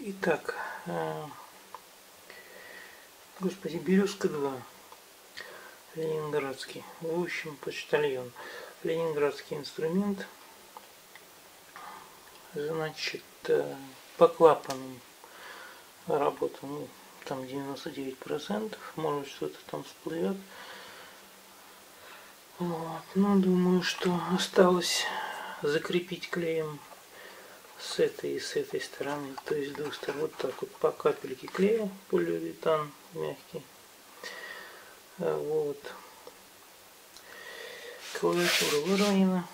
Итак, господи, Березка 2, ленинградский, в общем, почтальон, ленинградский инструмент, значит, по клапанам работа, ну, там 99%, может что-то там всплывет. Вот. Но думаю, что осталось закрепить клеем с этой и с этой стороны, то есть с двух сторон, вот так вот по капельке клея, полиуретан мягкий. Вот. Клавиатура выровнена.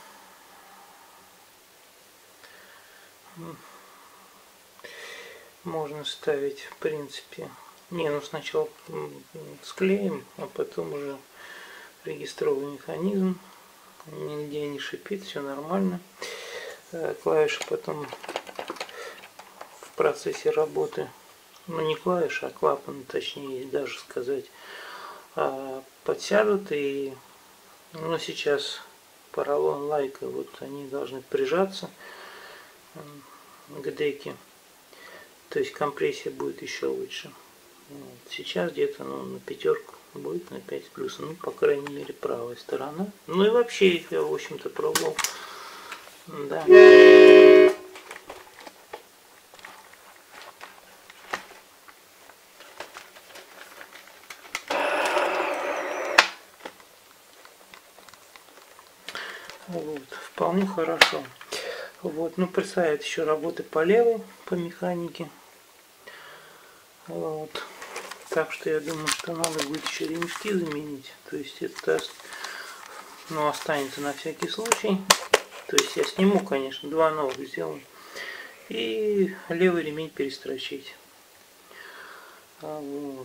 Можно ставить, в принципе, ну сначала склеим, а потом уже регистровый механизм, нигде не шипит, все нормально. Клавиши потом в процессе работы, ну не клавиши, а клапаны, точнее даже сказать, подсядут, и ну, сейчас поролон, лайка, вот они должны прижаться к деке, то есть компрессия будет еще лучше. Вот. Сейчас где-то на пятерку будет, на 5 с плюсом, ну по крайней мере правая сторона. Ну и вообще я в общем-то пробовал, да. Вот, вполне хорошо. Вот, ну предстоят еще работы по левой, по механике. Вот. Так что я думаю, что надо будет еще ремешки заменить. То есть это, ну, останется на всякий случай. То есть я сниму, конечно, два новых сделаю. И левый ремень перестрочить. Вот.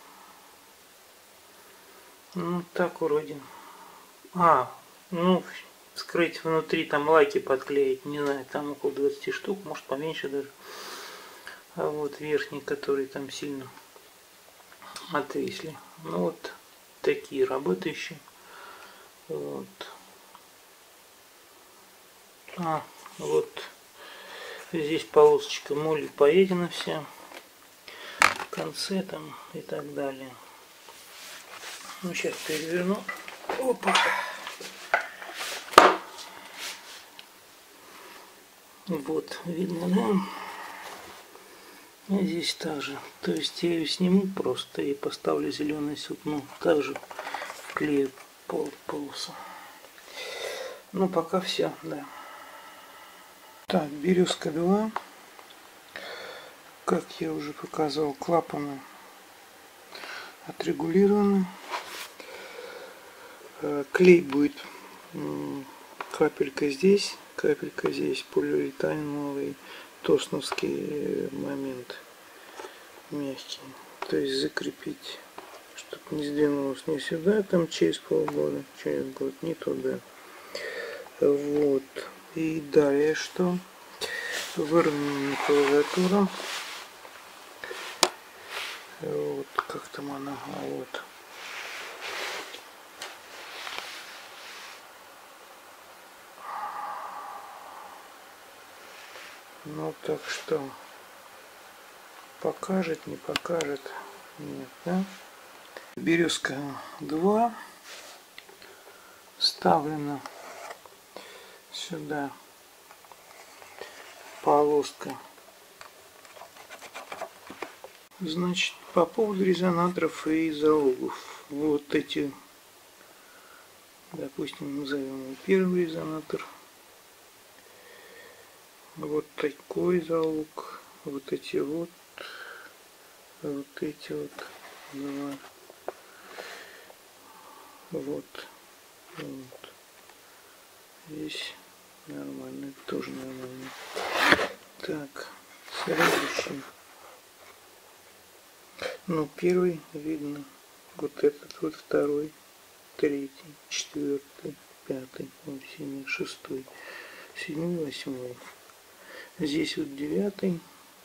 Ну так вроде. Ну, вскрыть внутри, там лаки подклеить, не знаю, там около 20 штук, может поменьше даже. А вот верхние, которые там сильно отвисли. Ну вот такие работающие. Вот. Вот здесь полосочка моли поедена вся. В конце там и так далее. Ну сейчас переверну. Опа. Вот, видно, да? И здесь также. То есть я ее сниму просто и поставлю зеленое сукно. Также вклею полосу. Ну пока все, да. Так, Березка 2. Как я уже показывал, клапаны отрегулированы. Клей будет капелька здесь, полиуретановый тосновский момент мягкий. То есть закрепить, чтобы не сдвинулось не сюда, там через полгода, через год, не туда. Вот. И далее что? Выровненная клавиатура. Вот, как там она, вот. Ну так что, покажет, не покажет, нет, да? Березка 2 вставлена сюда полоска. Значит, по поводу резонаторов и залогов. Вот эти, допустим, назовем его первый резонатор. Вот такой залог. Вот эти вот. Вот эти вот два. Вот. Вот. Здесь нормально, тоже нормально. Так, следующий. Ну, первый видно. Вот этот вот второй, третий, четвертый, пятый, вот седьмой, шестой, седьмой, восьмой. Здесь вот девятый,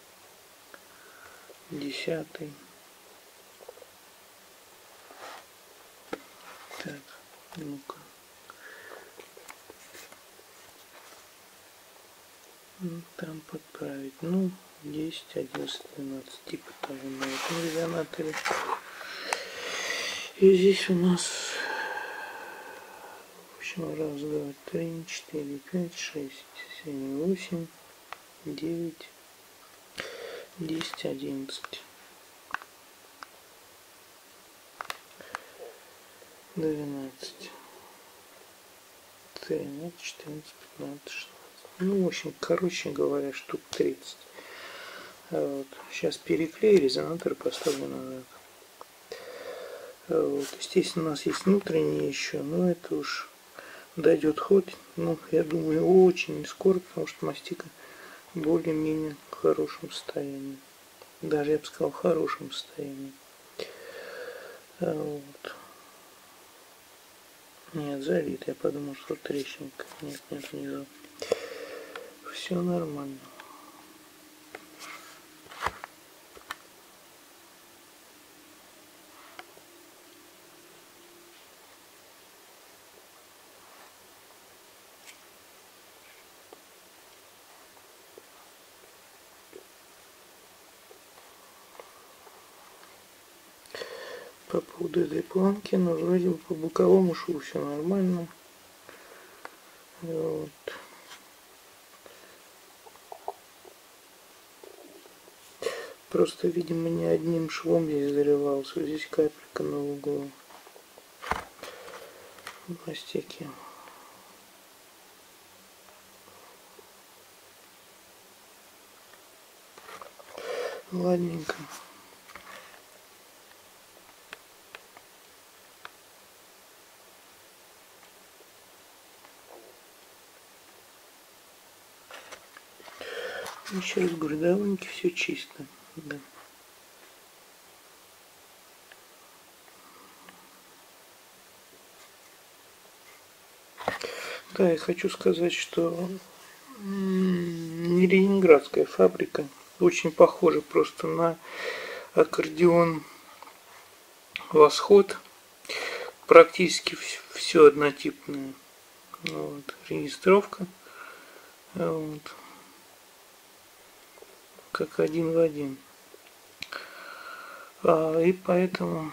десятый. Так, ну-ка. Там подправить. Ну, 10, 11, 12. Типа того на этом резонаторе. И здесь у нас, в общем, раз, два, три, 4, 5, 6, 7, 8, 9, 10, 11. 12, 13, 14, 15, 16. Ну, в общем, короче говоря, штук 30. Вот. Сейчас переклею, резонатор поставлю назад. Вот. Естественно, у нас есть внутренние еще, но это уж дойдет ход, ну, я думаю, очень скоро, потому что мастика более-менее в хорошем состоянии. Даже, я бы сказал, в хорошем состоянии. Вот. Нет, залит. Я подумал, что трещинка. Нет, нет, внизу. Все нормально. По поводу этой планки, но вроде бы по боковому шву все нормально. Вот. Просто, видимо, не одним швом здесь заливался. Здесь капелька на углу мастики. Ладненько. Еще раз говорю, довольно-таки все чисто. Да. Да, я хочу сказать, что не ленинградская фабрика. Очень похожа просто на аккордеон Восход. Практически все однотипное. Вот. Регистровка. Вот. Как один в один. И поэтому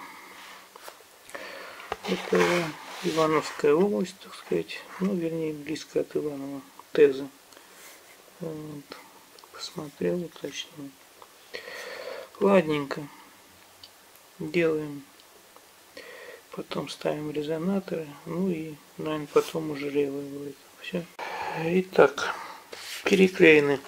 это Ивановская область, так сказать. Ну, вернее, близко от Иванова. Теза. Вот. Посмотрел, уточнил. Ладненько. Делаем. Потом ставим резонаторы. Ну и, наверное, потом уже релы будет. Все. Итак, переклеены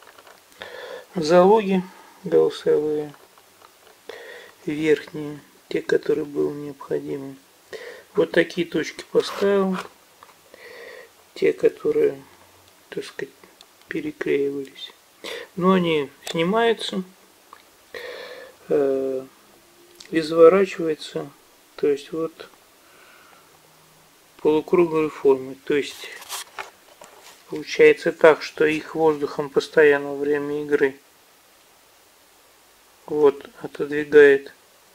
залоги голосовые. Верхние. Те, которые было необходимо. Вот такие точки поставил. Те, которые, так сказать, переклеивались. Но они снимаются. И заворачивается, то есть вот полукруглой формы. То есть получается так, что их воздухом постоянно во время игры вот отодвигает.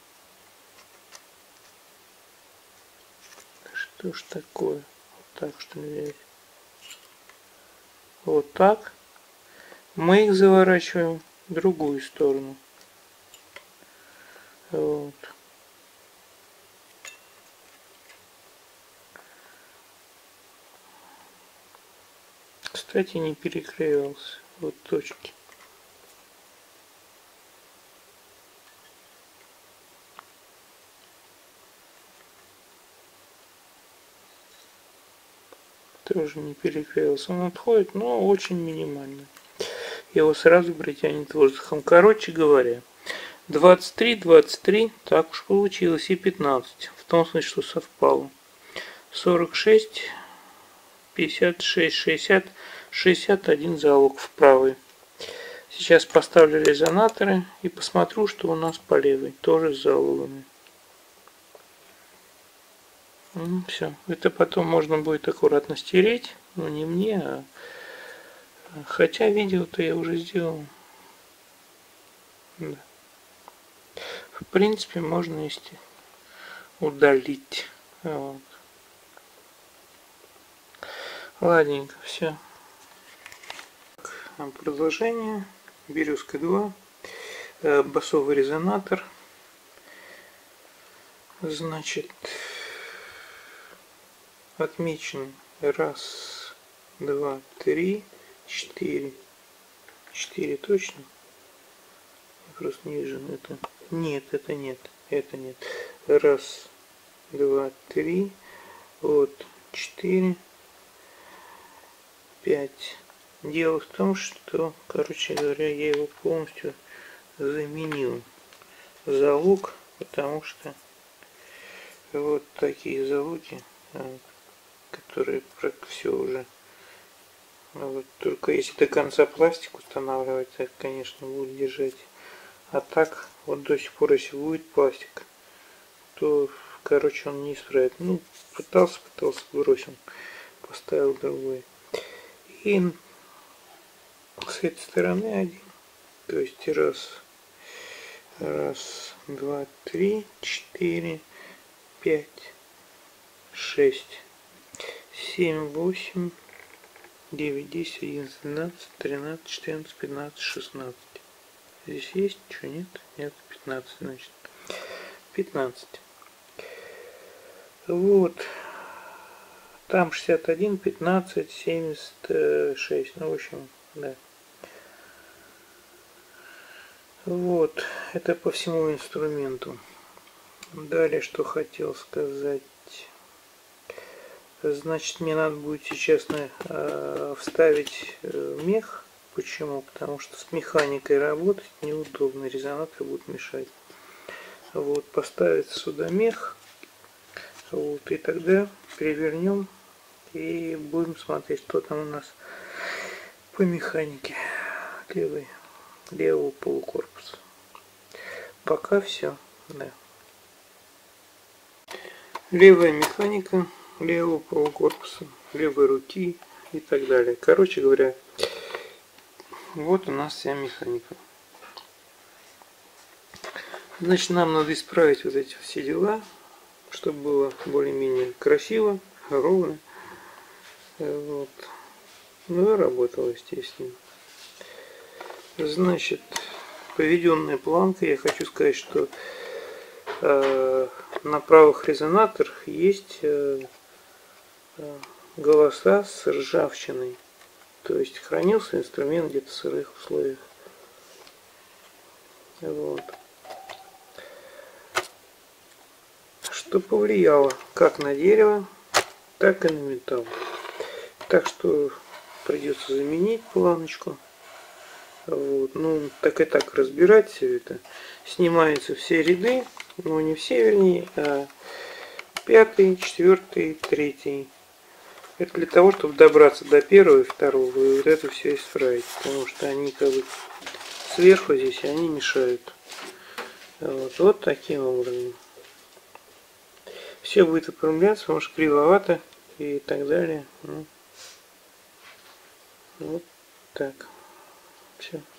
Что ж такое? Вот так что ли? Вот так. Мы их заворачиваем в другую сторону. Вот. Кстати, не переклеивался. Вот точки. Тоже не переклеился. Он отходит, но очень минимально. Его сразу притянет воздухом. Короче говоря, 23, 23, так уж получилось, и 15. В том смысле, что совпало. 46, 56, 60, 61 залог в правый. Сейчас поставлю резонаторы и посмотрю, что у нас по левой. Тоже с залогами. Все. Это потом можно будет аккуратно стереть. Но не мне, а... Хотя видео-то я уже сделал. Да. В принципе, можно если удалить. Вот. Ладненько, все. продолжение. Березка 2. Басовый резонатор. Значит, отмечен 1, 2, 3, 4. 4 точно? Я просто не вижу. Это нет, это нет. Это нет. 1, 2, 3. Вот 4. 5. Дело в том, что, короче говоря, я его полностью заменил. Залуг, потому что вот такие залуги, которые все уже. Вот, только если до конца пластик устанавливать, так, конечно, будет держать. А так, вот до сих пор, если будет пластик, то, короче, он не исправит. Ну, пытался, бросил, поставил другой. И с этой стороны один. То есть 1, 2, 3, 4, 5, 6, 7, 8, 9, 10, 11, 12, 13, 14, 15, 16. Здесь есть? Что, нет? Нет, 15, значит. 15. Вот. Там 61, 15, 76. Ну, в общем, да. Вот. Это по всему инструменту. Далее, что хотел сказать. Значит, мне надо будет сейчас вставить мех. Почему? Потому что с механикой работать неудобно. Резонатор будет мешать. Вот. Поставить сюда мех. Вот. И тогда перевернем. И будем смотреть, что там у нас по механике левого полукорпуса. Пока все. Да. Левая механика левого полукорпуса, левой руки и так далее. Короче говоря, вот у нас вся механика. Значит, нам надо исправить вот эти все дела, чтобы было более-менее красиво, ровно. Вот. Ну и работало, естественно. Значит, поведенная планка. Я хочу сказать, что на правых резонаторах есть голоса с ржавчиной. То есть хранился инструмент где-то в сырых условиях. Вот. Что повлияло как на дерево, так и на металл. Так что придется заменить планочку. Вот. Ну, так и так разбирать все это. Снимаются все ряды, ну не все, вернее, а 5, 4, 3. Это для того, чтобы добраться до 1 и 2, и вот это все исправить. Потому что они как бы сверху здесь, они мешают. Вот таким образом. Все будет выпрямляться, может кривовато и так далее. Ну, вот так. Все.